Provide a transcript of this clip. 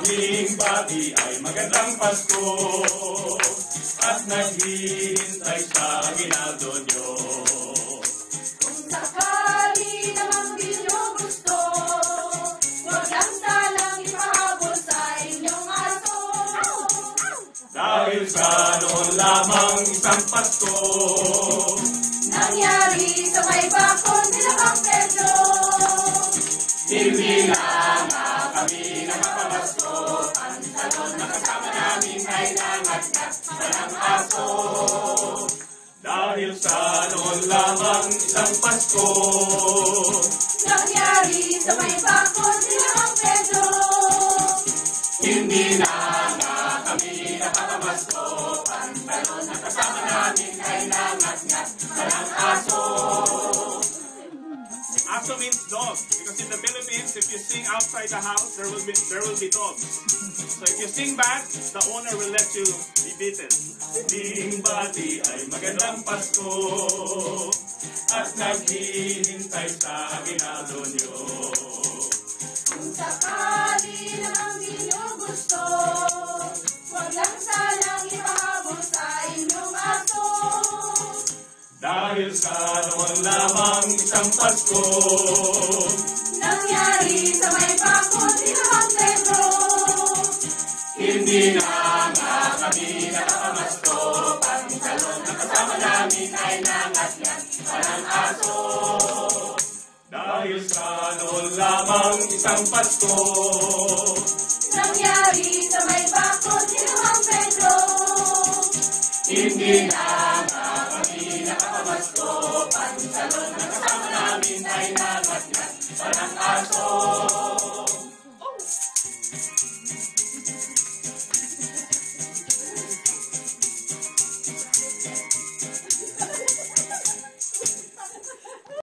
Ding bati ay magandang Pasko at naghihintay sa aginaldo nyo. Kung sakali namang di nyo gusto, huwag lang sanang ipahabol sa inyong aso. Dahil sa noon lamang isang Pasko, nangyari sa may bakod nila Mang Pedro. hindi na nga kami nakapamasko. Pantalon na kasama namin ay nangat-ngat walang aso. Dahil sa noon lamang isang Pasko, Nangyari sa may bakod nila Mang Pedro. hindi na nga kami nakapamasko. Pantalon na kasama namin ay nangat-ngat walang aso. Aso means dog, because in the Philippines, if you sing outside the house, there will be dogs. So if you sing bad, the owner will let you be beaten. Ding bati ay magandang Pasko at naghihintay sa aginaldo nyo. Kung sakali namang di nyo gusto, huwag lang sanang ipahabol sa inyong aso. Dahil sa noon lamang isang Pasko, Nangyari sa may bakod nila Mang Pedro. hindi na nga kami nakapamasko. Pantalon na kasama namin ay nangat-ngat walang aso. Dahil sa noon lamang isang Pasko, Nangyari sa may bakod nila Mang Pedro. hindi na nga kami nakapamasko. Pantalon na kasama namin ay nangat-ngat walang aso.